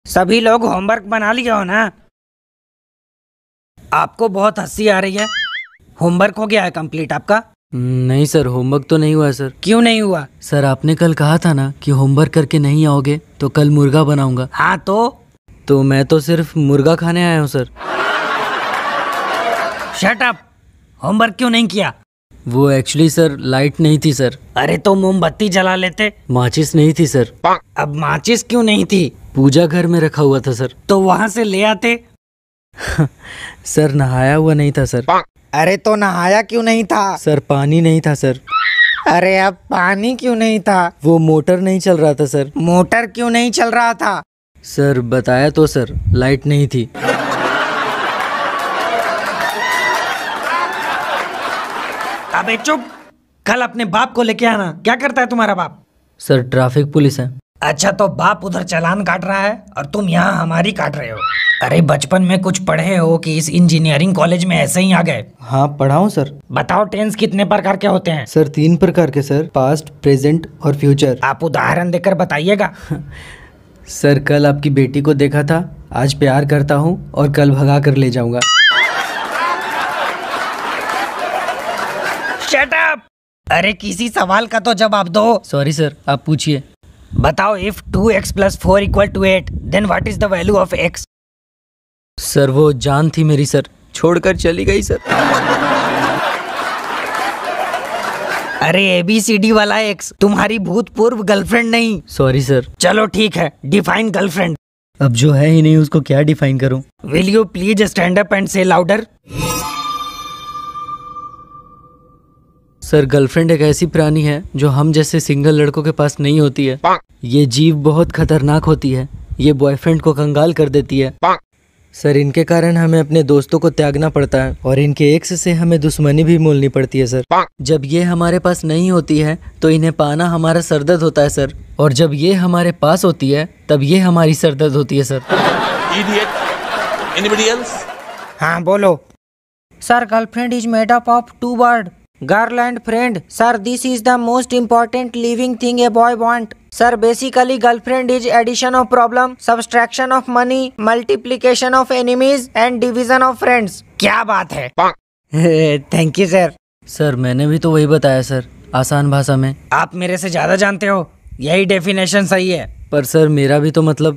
सभी लोग होमवर्क बना लिए हो ना? आपको बहुत हंसी आ रही है। होमवर्क हो गया है कंप्लीट आपका? नहीं सर, होमवर्क तो नहीं हुआ सर। क्यों नहीं हुआ? सर आपने कल कहा था ना कि होमवर्क करके नहीं आओगे तो कल मुर्गा बनाऊंगा। हाँ तो मैं तो सिर्फ मुर्गा खाने आया हूँ सर। Shut up. होमवर्क क्यों नहीं किया? वो एक्चुअली सर लाइट नहीं थी सर। अरे तो मोमबत्ती जला लेते। माचिस नहीं थी सर। अब माचिस क्यों नहीं थी? पूजा घर में रखा हुआ था सर। तो वहाँ से ले आते। सर नहाया हुआ नहीं था सर। अरे तो नहाया क्यों नहीं था? सर पानी नहीं था सर। अरे अब पानी क्यों नहीं था? वो मोटर नहीं चल रहा था सर। मोटर क्यों नहीं चल रहा था? सर बताया तो सर, लाइट नहीं थी। अबे चुप। कल अपने बाप को लेके आना। क्या करता है तुम्हारा बाप? सर ट्रैफिक पुलिस है। अच्छा तो बाप उधर चालान काट रहा है और तुम यहाँ हमारी काट रहे हो। अरे बचपन में कुछ पढ़े हो कि इस इंजीनियरिंग कॉलेज में ऐसे ही आ गए? हाँ पढ़ा हूँ सर। बताओ टेंस कितने प्रकार के होते हैं? सर 3 प्रकार के सर, पास्ट, प्रेजेंट और फ्यूचर। आप उदाहरण देकर बताइएगा। सर कल आपकी बेटी को देखा था, आज प्यार करता हूँ और कल भगा कर ले जाऊंगा। Shut up. अरे किसी सवाल का तो जवाब दो। सॉरी सर, आप पूछिए। बताओ if 2x + 4 = 8 then what is the value of x? Sir वो जान थी मेरी सर, छोड़कर चली गई सर। अरे ABCD वाला x, तुम्हारी भूतपूर्व गर्लफ्रेंड नहीं। Sorry sir. चलो ठीक है, डिफाइन गर्लफ्रेंड। अब जो है ही नहीं उसको क्या डिफाइन करूं? Will you please stand up and say louder? Sir girlfriend एक ऐसी प्राणी है जो हम जैसे सिंगल लड़कों के पास नहीं होती है। ये जीव बहुत खतरनाक होती है। ये बॉयफ्रेंड को कंगाल कर देती है। सर इनके कारण हमें अपने दोस्तों को त्यागना पड़ता है और इनके एक्स से हमें दुश्मनी भी मोलनी पड़ती है सर। जब ये हमारे पास नहीं होती है तो इन्हें पाना हमारा सरदर्द होता है सर, और जब ये हमारे पास होती है तब ये हमारी सरदर्द होती है सर। Anybody else? हाँ बोलो। Sir girlfriend is made up of 2 word, girl and friend. Sir this is the most important living thing a boy want. Sir basically girlfriend is addition of problem, subtraction of money, multiplication of enemies and division of friends. क्या बात है। Thank you sir. Sir मैंने भी तो वही बताया sir, आसान भाषा में। आप मेरे से ज्यादा जानते हो, यही डेफिनेशन सही है। पर सर मेरा भी तो मतलब